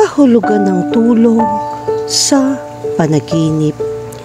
Kahulugan ng tulong sa panaginip.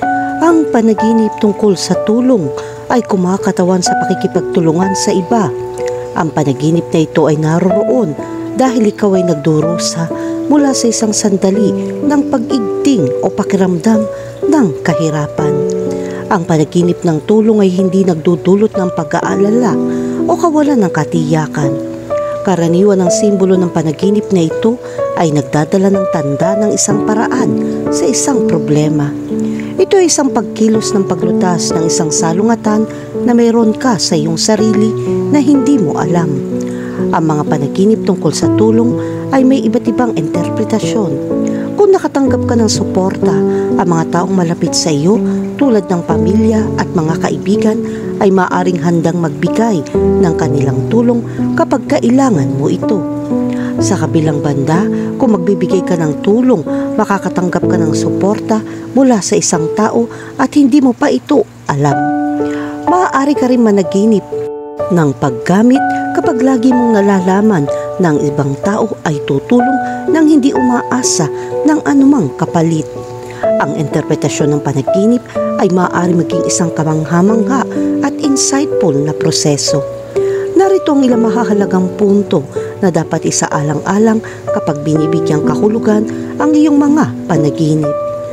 Ang panaginip tungkol sa tulong ay kumakatawan sa pakikipagtulungan sa iba. Ang panaginip na ito ay naroroon dahil ikaw ay nagdurusa mula sa isang sandali ng pag-igting o pakiramdam ng kahirapan. Ang panaginip ng tulong ay hindi nagdudulot ng pag-aalala o kawalan ng katiyakan. Karaniwan ang simbolo ng panaginip na ito ay nagdadala ng tanda ng isang paraan sa isang problema. Ito ay isang pagkilos ng paglutas ng isang salungatan na mayroon ka sa iyong sarili na hindi mo alam. Ang mga panaginip tungkol sa tulong ay may iba't ibang interpretasyon. Kung nakatanggap ka ng suporta, ang mga taong malapit sa iyo tulad ng pamilya at mga kaibigan ay maaaring handang magbigay ng kanilang tulong kapag kailangan mo ito. Sa kabilang banda, kung magbibigay ka ng tulong, makakatanggap ka ng suporta mula sa isang tao at hindi mo pa ito alam. Maaari ka rin managinip ng paggamit kapag lagi mong nalalaman ng ibang tao ay tutulong nang hindi umaasa ng anumang kapalit. Ang interpretasyon ng panaginip ay maaari maging isang kamangha-mangha at insightful na proseso. Narito ang ilang mahahalagang punto na dapat isaalang-alang kapag binibigyang kahulugan ang iyong mga panaginip.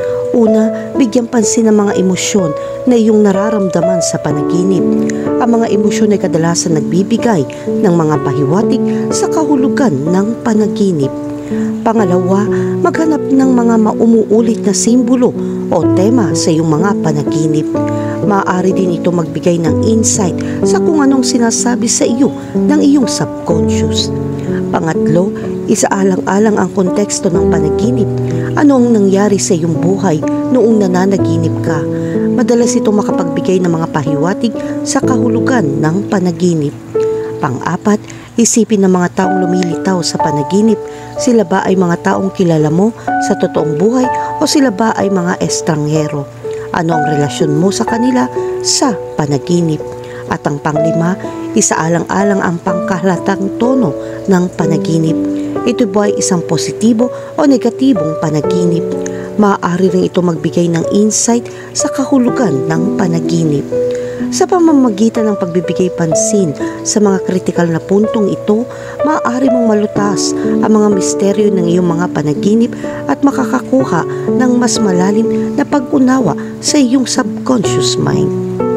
Una, bigyan pansin ang mga emosyon na iyong nararamdaman sa panaginip. Ang mga emosyon ay kadalasan nagbibigay ng mga pahiwatig sa kahulugan ng panaginip. Pangalawa, maghanap ng mga maumuulit na simbolo o tema sa iyong mga panaginip. Maaari din ito magbigay ng insight sa kung anong sinasabi sa iyo ng iyong subconscious. Pangatlo, isaalang-alang ang konteksto ng panaginip. Ano ang nangyari sa iyong buhay noong nananaginip ka? Madalas ito makapagbigay ng mga pahiwatig sa kahulugan ng panaginip. Pang-apat, isipin ng mga taong lumilitaw sa panaginip. Sila ba ay mga taong kilala mo sa totoong buhay o sila ba ay mga estranghero? Ano ang relasyon mo sa kanila sa panaginip? At ang panglima, isaalang-alang ang pangkahalatang tono ng panaginip. Ito ba ay isang positibo o negatibong panaginip? Maaari rin ito magbigay ng insight sa kahulugan ng panaginip. Sa pamamagitan ng pagbibigay pansin sa mga kritikal na puntong ito, maaari mong malutas ang mga misteryo ng iyong mga panaginip at makakakuha ng mas malalim na pag-unawa sa iyong subconscious mind.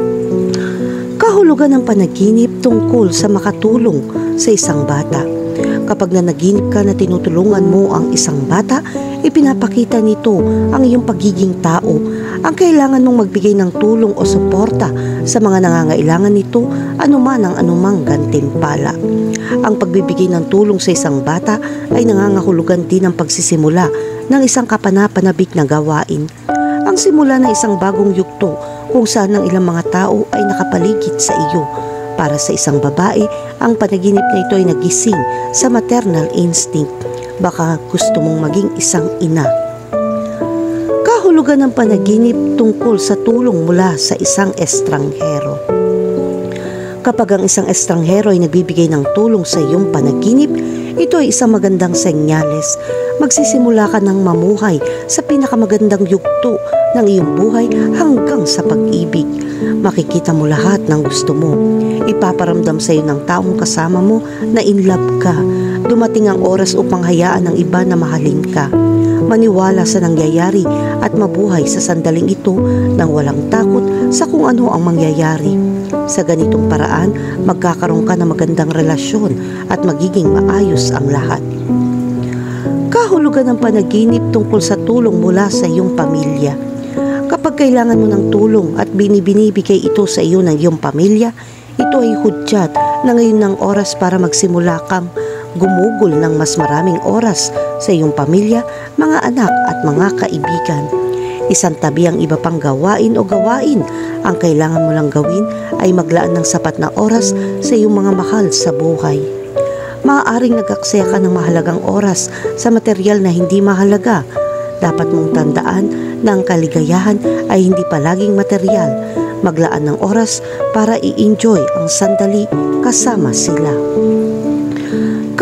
Kahulugan ng panaginip tungkol sa makatulong sa isang bata. Kapag nanaginip ka na tinutulungan mo ang isang bata, ipinapakita nito ang iyong pagiging tao. Ang kailangan mong magbigay ng tulong o suporta sa mga nangangailangan nito, anuman ang anumang gantimpala. Ang pagbibigay ng tulong sa isang bata ay nangangahulugan din ng pagsisimula ng isang kapanapanabik na gawain. Ang simula ng isang bagong yugto kung saan ang ilang mga tao ay nakapaligid sa iyo. Para sa isang babae, ang panaginip na ito ay nagising sa maternal instinct. Baka gusto mong maging isang ina. Kahulugan ng panaginip tungkol sa tulong mula sa isang estranghero. Kapag ang isang estranghero ay nagbibigay ng tulong sa iyong panaginip, ito ay isang magandang senyales. Magsisimula ka ng mamuhay sa pinakamagandang yugto ng iyong buhay hanggang sa pag-ibig. Makikita mo lahat ng gusto mo. Ipaparamdam sa iyo ng taong kasama mo na in love ka. Dumating ang oras upang hayaan ng iba na mahalin ka. Maniwala sa nangyayari at mabuhay sa sandaling ito nang walang takot sa kung ano ang mangyayari. Sa ganitong paraan, magkakaroon ka ng magandang relasyon at magiging maayos ang lahat. Kahulugan ng panaginip tungkol sa tulong mula sa iyong pamilya. Kapag kailangan mo ng tulong at binibigay ito sa iyo ng iyong pamilya, ito ay hudyat na ngayon ng oras para magsimula kang gumugol ng mas maraming oras sa iyong pamilya, mga anak at mga kaibigan. Isantabi ang iba pang gawain o gawain. Ang kailangan mo lang gawin ay maglaan ng sapat na oras sa iyong mga mahal sa buhay. Maaaring nag-aksaya ka ng mahalagang oras sa material na hindi mahalaga. Dapat mong tandaan na ang kaligayahan ay hindi palaging material. Maglaan ng oras para i-enjoy ang sandali kasama sila.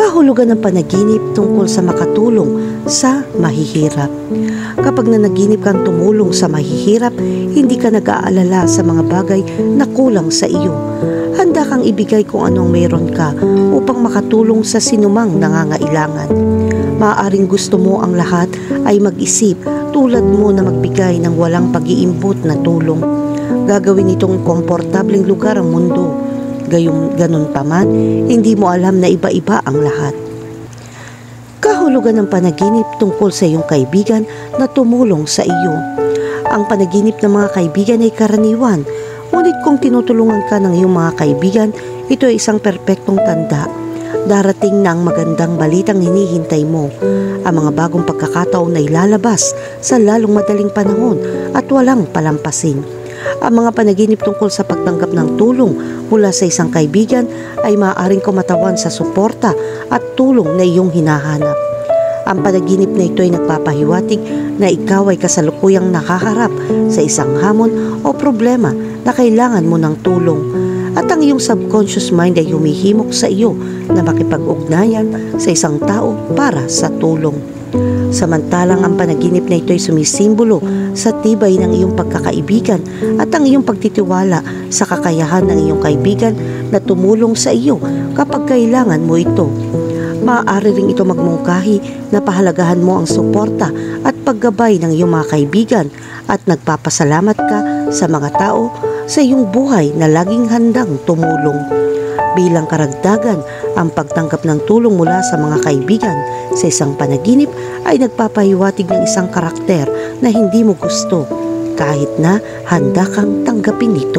Kahulugan ng panaginip tungkol sa makatulong sa mahihirap. Kapag nanaginip kang tumulong sa mahihirap, hindi ka nag-aalala sa mga bagay na kulang sa iyo. Handa kang ibigay kung anong meron ka upang makatulong sa sinumang nangangailangan. Maaaring gusto mo ang lahat ay mag-isip tulad mo na magbigay ng walang pag-iimbot na tulong. Gagawin itong komportableng lugar ang mundo. Ganun pa man, hindi mo alam na iba-iba ang lahat. Kahulugan ng panaginip tungkol sa iyong kaibigan na tumulong sa iyo. Ang panaginip ng mga kaibigan ay karaniwan, ngunit kung tinutulungan ka ng iyong mga kaibigan, ito ay isang perpektong tanda. Darating na ang magandang balitang hinihintay mo. Ang mga bagong pagkakataon ay lalabas sa lalong madaling panahon at walang palampasin. Ang mga panaginip tungkol sa pagtanggap ng tulong mula sa isang kaibigan ay maaaring kumatawan sa suporta at tulong na iyong hinahanap. Ang panaginip na ito ay nagpapahiwatig na ikaw ay kasalukuyang nakaharap sa isang hamon o problema na kailangan mo ng tulong. At ang iyong subconscious mind ay humihimok sa iyo na makipag-ugnayan sa isang tao para sa tulong. Samantalang ang panaginip na ito ay sumisimbolo sa tibay ng iyong pagkakaibigan at ang iyong pagtitiwala sa kakayahan ng iyong kaibigan na tumulong sa iyo kapag kailangan mo ito. Maaari ring ito magmungkahi na pahalagahan mo ang suporta at paggabay ng iyong mga kaibigan at nagpapasalamat ka sa mga tao sa iyong buhay na laging handang tumulong. Bilang karagdagan, ang pagtanggap ng tulong mula sa mga kaibigan sa isang panaginip ay nagpapahiwatig ng isang karakter na hindi mo gusto kahit na handa kang tanggapin ito.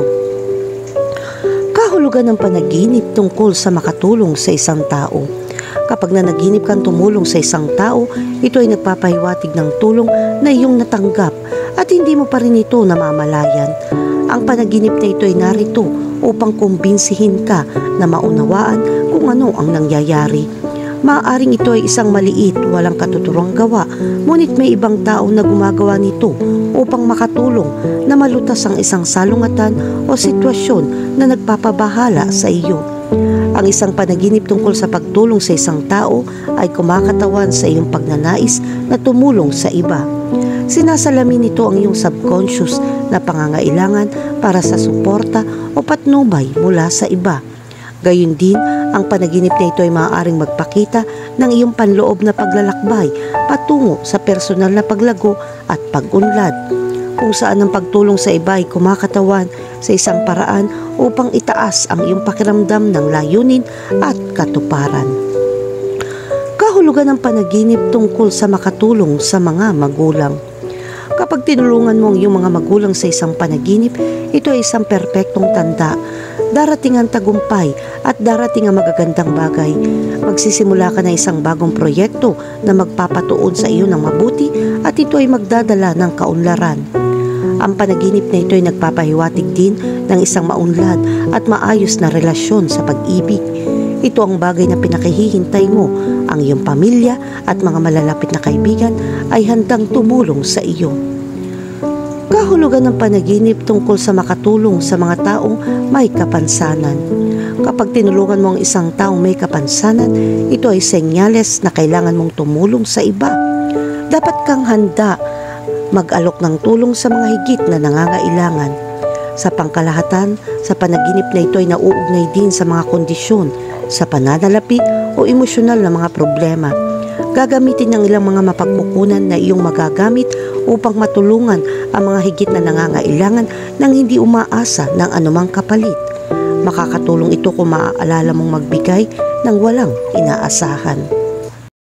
Kahulugan ng panaginip tungkol sa makatulong sa isang tao. Kapag nanaginip kang tumulong sa isang tao, ito ay nagpapahiwatig ng tulong na iyong natanggap at hindi mo pa rin ito namamalayan. Ang panaginip na ito ay narito upang kumbinsihin ka na maunawaan kung ano ang nangyayari. Maaaring ito ay isang maliit, walang katuturang gawa, ngunit may ibang tao na gumagawa nito upang makatulong na malutas ang isang salungatan o sitwasyon na nagpapabahala sa iyo. Ang isang panaginip tungkol sa pagtulong sa isang tao ay kumakatawan sa iyong pagnanais na tumulong sa iba. Sinasalamin nito ang iyong subconscious na pangangailangan para sa suporta o patnubay mula sa iba. Gayun din, ang panaginip na ito ay maaaring magpakita ng iyong panloob na paglalakbay patungo sa personal na paglago at pag-unlad, kung saan ang pagtulong sa iba ay kumakatawan sa isang paraan upang itaas ang iyong pakiramdam ng layunin at katuparan. Kahulugan ng panaginip tungkol sa makatulong sa mga magulang. Kapag tinulungan mo ang iyong mga magulang sa isang panaginip, ito ay isang perpektong tanda. Darating ang tagumpay at darating ang magagandang bagay. Magsisimula ka na isang bagong proyekto na magpapatuon sa iyo ng mabuti at ito ay magdadala ng kaunlaran. Ang panaginip na ito ay nagpapahiwatig din ng isang maunlad at maayos na relasyon sa pag-ibig. Ito ang bagay na pinakihihintay mo. Ang iyong pamilya at mga malalapit na kaibigan ay handang tumulong sa iyo. Kahulugan ng panaginip tungkol sa makatulong sa mga taong may kapansanan. Kapag tinulungan mo ang isang taong may kapansanan, ito ay senyales na kailangan mong tumulong sa iba. Dapat kang handa mag-alok ng tulong sa mga higit na nangangailangan. Sa pangkalahatan, sa panaginip na ito ay nauugnay din sa mga kondisyon, sa pananalapi o emosyonal na mga problema. Gagamitin ng ilang mga mapagkukunan na iyong magagamit upang matulungan ang mga higit na nangangailangan nang hindi umaasa ng anumang kapalit. Makakatulong ito kung maaalala mong magbigay ng walang inaasahan.